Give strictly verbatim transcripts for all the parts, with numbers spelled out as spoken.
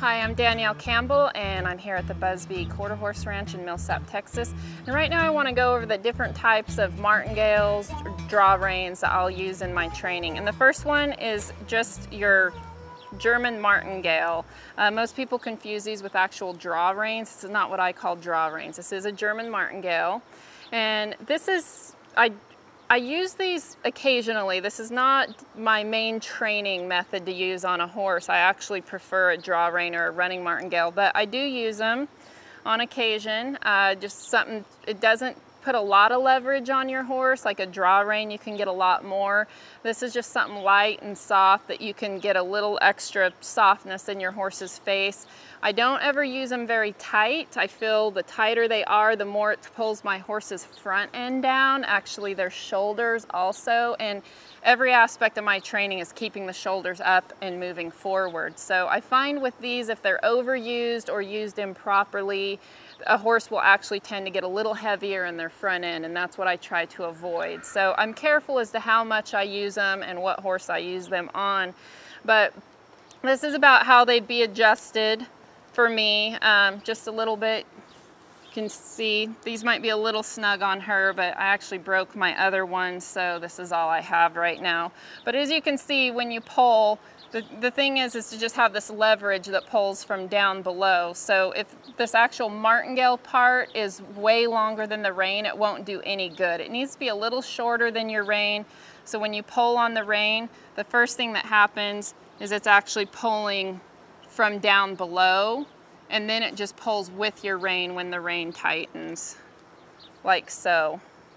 Hi, I'm Danyelle Campbell and I'm here at the Busby Quarter Horse Ranch in Millsap, Texas. And right now I want to go over the different types of martingales, draw reins that I'll use in my training. And the first one is just your German martingale. Uh, most people confuse these with actual draw reins. This is not what I call draw reins. This is a German martingale. And this is, I I use these occasionally. This is not my main training method to use on a horse. I actually prefer a draw rein or a running martingale, but I do use them on occasion. Uh, just something, it doesn't put a lot of leverage on your horse. Like a draw rein, you can get a lot more. This is just something light and soft that you can get a little extra softness in your horse's face. I don't ever use them very tight. I feel the tighter they are, the more it pulls my horse's front end down, actually their shoulders also, and every aspect of my training is keeping the shoulders up and moving forward. So I find with these, if they're overused or used improperly, a horse will actually tend to get a little heavier in their front end, and that's what I try to avoid. So I'm careful as to how much I use them and what horse I use them on. But this is about how they'd be adjusted for me, um, just a little bit. You can see these might be a little snug on her, but I actually broke my other one, so this is all I have right now. But as you can see, when you pull, The, the thing is, is to just have this leverage that pulls from down below. So if this actual martingale part is way longer than the rein, it won't do any good. It needs to be a little shorter than your rein. So when you pull on the rein, the first thing that happens is it's actually pulling from down below, and then it just pulls with your rein when the rein tightens, like so.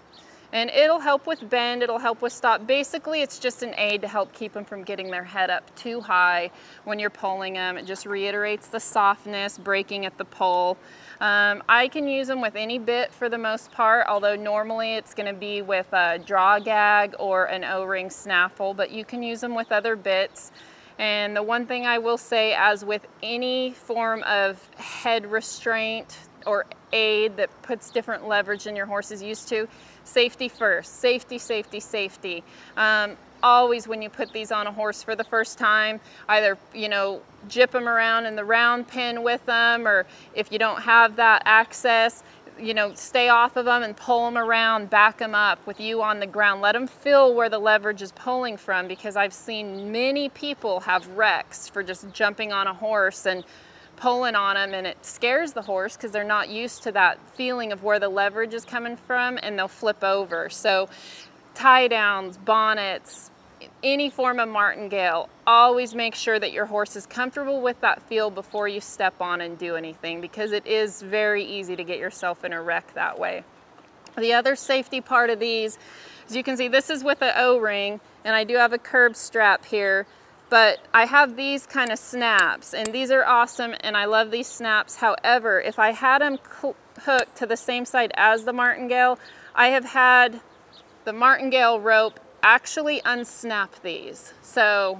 And it'll help with bend, it'll help with stop. Basically, it's just an aid to help keep them from getting their head up too high when you're pulling them. It just reiterates the softness, breaking at the pull. Um, I can use them with any bit for the most part, although normally it's gonna be with a draw gag or an O-ring snaffle, but you can use them with other bits. And the one thing I will say, as with any form of head restraint or aid that puts different leverage than your horse is used to, safety first. Safety, safety, safety. Um, always when you put these on a horse for the first time, either, you know, jip them around in the round pen with them, or if you don't have that access, you know, stay off of them and pull them around, back them up with you on the ground. Let them feel where the leverage is pulling from, because I've seen many people have wrecks for just jumping on a horse and pulling on them, and it scares the horse because they're not used to that feeling of where the leverage is coming from, and they'll flip over. So tie downs, bonnets, any form of martingale, always make sure that your horse is comfortable with that feel before you step on and do anything, because it is very easy to get yourself in a wreck that way. The other safety part of these, as you can see, this is with an O-ring, and I do have a curb strap here. But I have these kind of snaps, and these are awesome, and I love these snaps. However, if I had them hooked to the same side as the martingale, I have had the martingale rope actually unsnap these. So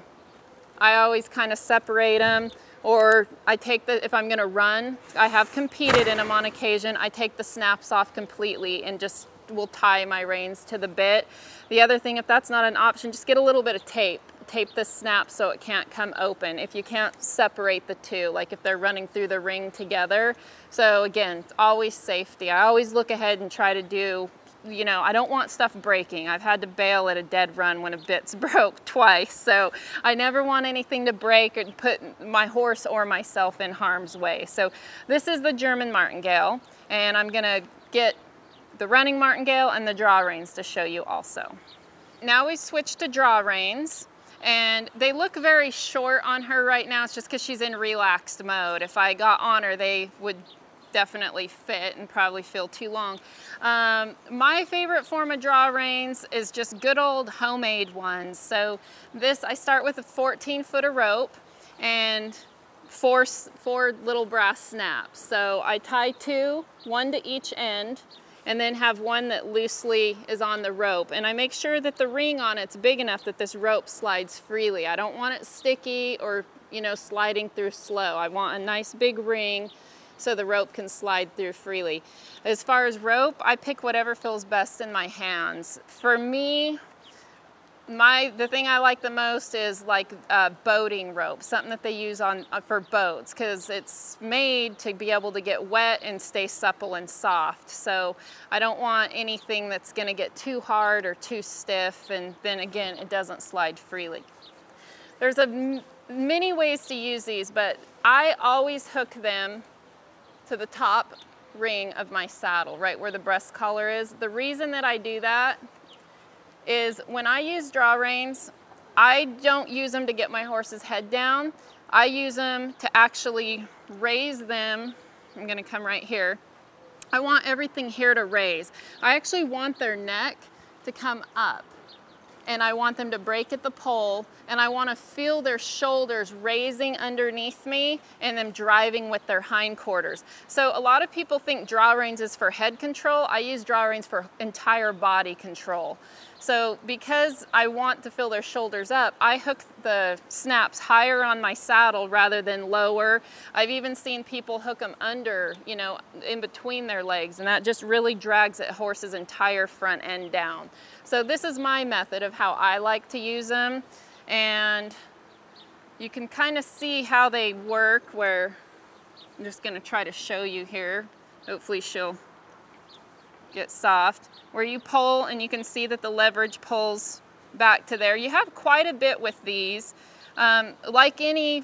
I always kind of separate them, or I take the, if I'm gonna run, I have competed in them on occasion, I take the snaps off completely and just will tie my reins to the bit. The other thing, if that's not an option, just get a little bit of tape. Tape the snap so it can't come open if you can't separate the two, like if they're running through the ring together. So again, it's always safety. I always look ahead and try to do, you know, I don't want stuff breaking. I've had to bail at a dead run when a bit's broke twice. So I never want anything to break or put my horse or myself in harm's way. So this is the German martingale, and I'm gonna get the running martingale and the draw reins to show you also. Now we switch to draw reins. And they look very short on her right now. It's just because she's in relaxed mode. If I got on her, they would definitely fit and probably feel too long. Um, my favorite form of draw reins is just good old homemade ones. So this, I start with a fourteen foot of rope and four, four little brass snaps. So I tie two, one to each end, and then have one that loosely is on the rope. And I make sure that the ring on it's big enough that this rope slides freely. I don't want it sticky or, you know, sliding through slow. I want a nice big ring so the rope can slide through freely. As far as rope, I pick whatever feels best in my hands. For me, my the thing I like the most is like uh, boating rope, something that they use on uh, for boats, because it's made to be able to get wet and stay supple and soft. So I don't want anything that's going to get too hard or too stiff, and then again it doesn't slide freely. There's a m many ways to use these, but I always hook them to the top ring of my saddle, right where the breast collar is. The reason that I do that is when I use draw reins, I don't use them to get my horse's head down. I use them to actually raise them. I'm gonna come right here. I want everything here to raise. I actually want their neck to come up, and I want them to break at the pole, and I want to feel their shoulders raising underneath me and them driving with their hindquarters. So a lot of people think draw reins is for head control. I use draw reins for entire body control. So because I want to feel their shoulders up, I hook the snaps higher on my saddle rather than lower. I've even seen people hook them under, you know, in between their legs, and that just really drags a horse's entire front end down. So this is my method of how I like to use them, and you can kind of see how they work, where I'm just going to try to show you here. Hopefully she'll get soft, where you pull and you can see that the leverage pulls back to there. You have quite a bit with these. Um, like any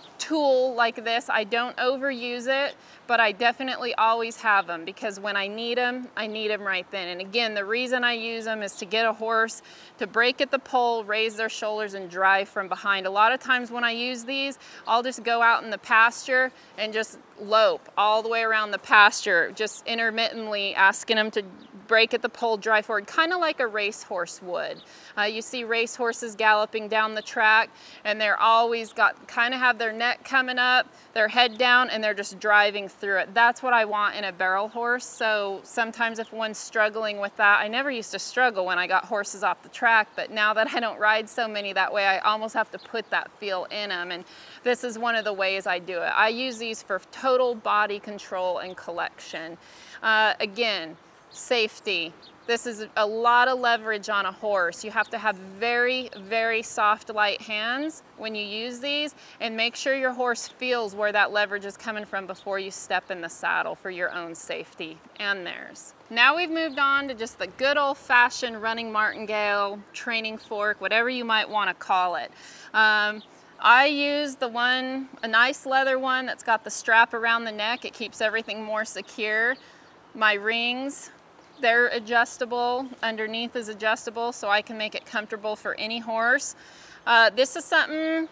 tool like this, I don't overuse it, but I definitely always have them, because when I need them, I need them right then. And again, the reason I use them is to get a horse to break at the pole, raise their shoulders, and drive from behind. A lot of times when I use these, I'll just go out in the pasture and just lope all the way around the pasture, just intermittently asking them to break at the pole, drive forward, kind of like a racehorse would. Uh, you see racehorses galloping down the track, and they're always got kind of have their neck coming up, their head down, and they're just driving through it. That's what I want in a barrel horse. So sometimes if one's struggling with that, I never used to struggle when I got horses off the track, but now that I don't ride so many that way, I almost have to put that feel in them. And this is one of the ways I do it. I use these for total body control and collection. Uh, again, safety. This is a lot of leverage on a horse. You have to have very, very soft, light hands when you use these, and make sure your horse feels where that leverage is coming from before you step in the saddle for your own safety and theirs. Now we've moved on to just the good old-fashioned running martingale, training fork, whatever you might want to call it. Um, I use the one, a nice leather one that's got the strap around the neck. It keeps everything more secure. My rings, they're adjustable. Underneath is adjustable, so I can make it comfortable for any horse. Uh, this is something,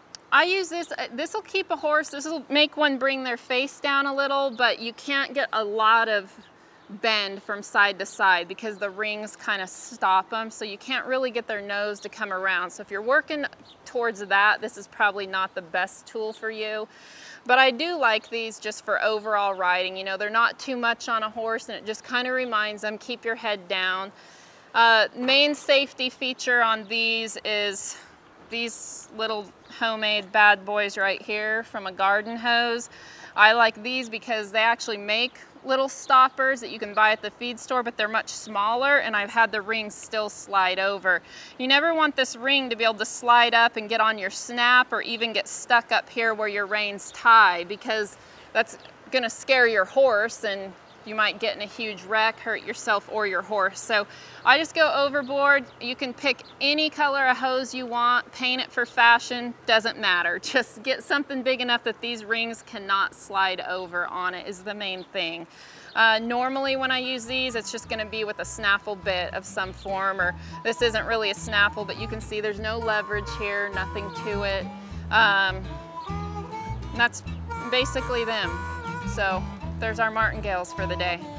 I use this, this will keep a horse, this will make one bring their face down a little, but you can't get a lot of bend from side to side because the rings kind of stop them, so you can't really get their nose to come around. So if you're working towards that, this is probably not the best tool for you. But I do like these just for overall riding. You know, they're not too much on a horse, and it just kind of reminds them, keep your head down. Uh, main safety feature on these is these little homemade bad boys right here from a garden hose. I like these because they actually make little stoppers that you can buy at the feed store, but they're much smaller, and I've had the rings still slide over. You never want this ring to be able to slide up and get on your snap, or even get stuck up here where your reins tie, because that's gonna scare your horse and you might get in a huge wreck, hurt yourself or your horse. So I just go overboard. You can pick any color of hose you want, paint it for fashion, doesn't matter. Just get something big enough that these rings cannot slide over on it is the main thing. Uh, normally when I use these, it's just gonna be with a snaffle bit of some form, or this isn't really a snaffle, but you can see there's no leverage here, nothing to it. Um, that's basically them. So there's our martingales for the day.